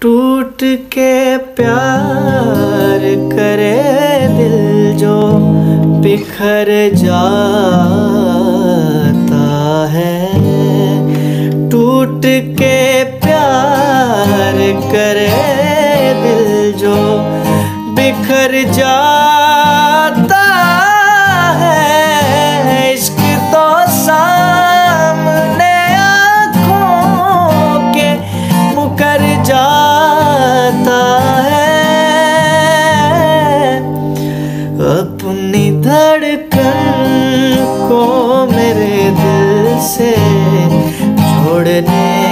टूट के प्यार करे दिल जो बिखर जाता है। टूट के प्यार करे दिल जो बिखर जाता है। इश्क तो सामने आँखों के मुकर जाता है। अपनी धड़कन को मेरे दिल से छोड़ने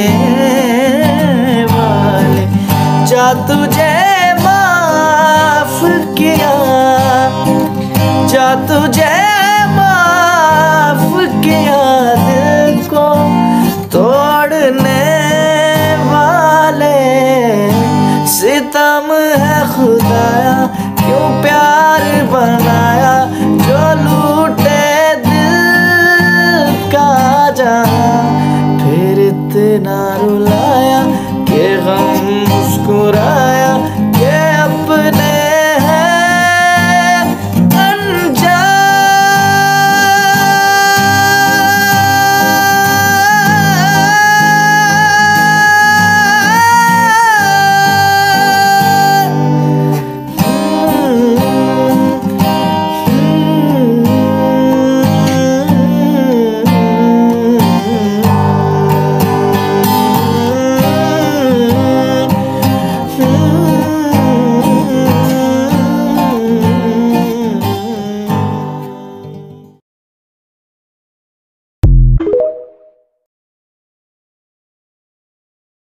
वाले जा तुझे माफ किया, जा तुझे माफ किया। दिल को तोड़ने वाले सितम है खुदाया।